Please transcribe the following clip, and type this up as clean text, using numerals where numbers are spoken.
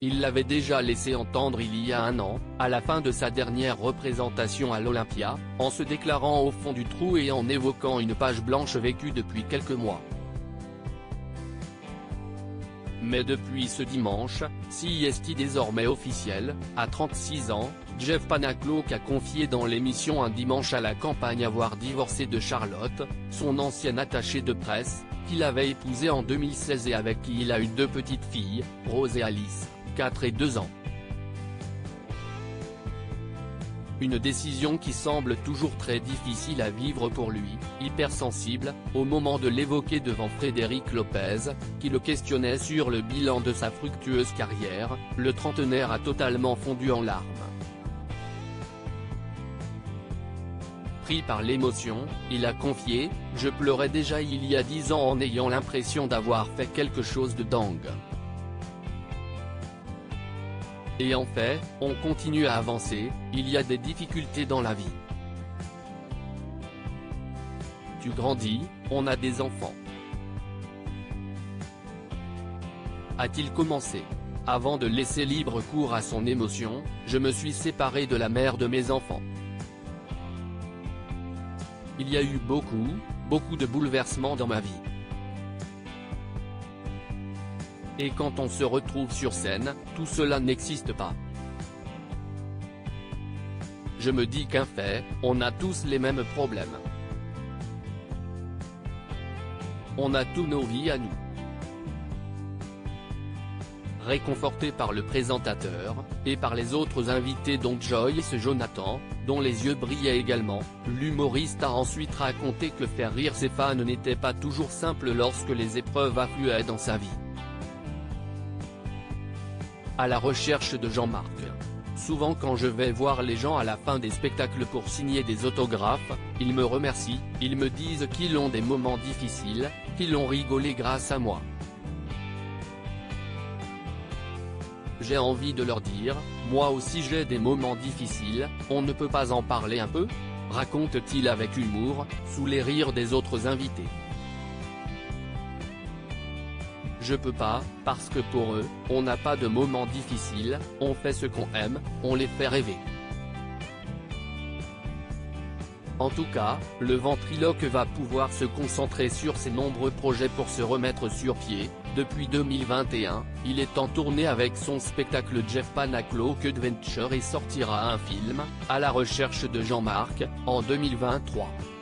il l'avait déjà laissé entendre il y a un an, à la fin de sa dernière représentation à l'Olympia, en se déclarant au fond du trou et en évoquant une page blanche vécue depuis quelques mois. Mais depuis ce dimanche, si est désormais officiel, à 36 ans, Jeff Panaclock a confié dans l'émission Un dimanche à la campagne avoir divorcé de Charlotte, son ancienne attachée de presse, qu'il avait épousée en 2016 et avec qui il a eu 2 petites filles, Rose et Alice, 4 et 2 ans. Une décision qui semble toujours très difficile à vivre pour lui, hypersensible, au moment de l'évoquer devant Frédéric Lopez, qui le questionnait sur le bilan de sa fructueuse carrière, le trentenaire a totalement fondu en larmes. Pris par l'émotion, il a confié « Je pleurais déjà il y a 10 ans en ayant l'impression d'avoir fait quelque chose de dingue. Et en fait, on continue à avancer, il y a des difficultés dans la vie. Tu grandis, on a des enfants. » A-t-il commencé. Avant de laisser libre cours à son émotion, je me suis séparé de la mère de mes enfants. Il y a eu beaucoup de bouleversements dans ma vie. Et quand on se retrouve sur scène, tout cela n'existe pas. Je me dis qu'en fait, on a tous les mêmes problèmes. On a tous nos vies à nous. Réconforté par le présentateur, et par les autres invités dont Joyce Jonathan, dont les yeux brillaient également, l'humoriste a ensuite raconté que faire rire ses fans n'était pas toujours simple lorsque les épreuves affluaient dans sa vie. À la recherche de Jean-Marc. Souvent quand je vais voir les gens à la fin des spectacles pour signer des autographes, ils me remercient, ils me disent qu'ils ont des moments difficiles, qu'ils ont rigolé grâce à moi. J'ai envie de leur dire, moi aussi j'ai des moments difficiles, on ne peut pas en parler un peu ? Raconte-t-il avec humour, sous les rires des autres invités. Je peux pas, parce que pour eux, on n'a pas de moments difficiles, on fait ce qu'on aime, on les fait rêver. En tout cas, le ventriloque va pouvoir se concentrer sur ses nombreux projets pour se remettre sur pied. Depuis 2021, il est en tournée avec son spectacle Jeff Panaclock Adventure et sortira un film, À la recherche de Jean-Marc, en 2023.